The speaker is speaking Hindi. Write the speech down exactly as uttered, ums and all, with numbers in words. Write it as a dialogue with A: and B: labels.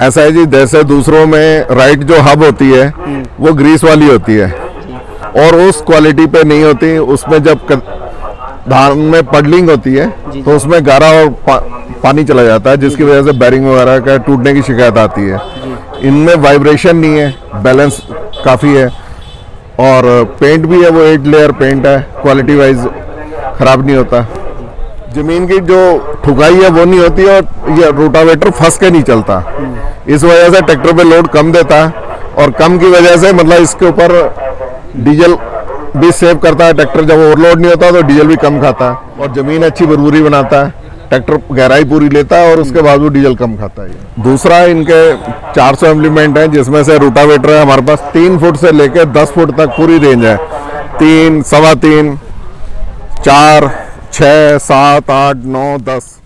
A: ऐसा है जी, जैसे दूसरों में राइट जो हब होती है वो ग्रीस वाली होती है और उस क्वालिटी पे नहीं होती। उसमें जब धान में पडलिंग होती है तो उसमें गारा और पा, पानी चला जाता है, जिसकी वजह से बैरिंग वगैरह का टूटने की शिकायत आती है। इनमें वाइब्रेशन नहीं है, बैलेंस काफ़ी है और पेंट भी है, वो एट लेयर पेंट है, क्वालिटी वाइज ख़राब नहीं होता। ज़मीन की जो ठुकाई है वो नहीं होती और ये रोटावेटर फंस के नहीं चलता। इस वजह से ट्रैक्टर पे लोड कम देता है और कम की वजह से मतलब इसके ऊपर डीजल भी सेव करता है। ट्रैक्टर जब ओवरलोड नहीं होता तो डीजल भी कम खाता है और ज़मीन अच्छी भरपूरी बनाता है। ट्रैक्टर गहराई पूरी लेता है और उसके बाद वो डीजल कम खाता है। दूसरा, इनके चार सौ इम्प्लीमेंट हैं, जिसमें से रोटावेटर है हमारे पास तीन फुट से लेकर दस फुट तक पूरी रेंज है। तीन, सवा तीन, चार, छः, सात, आठ, नौ, दस।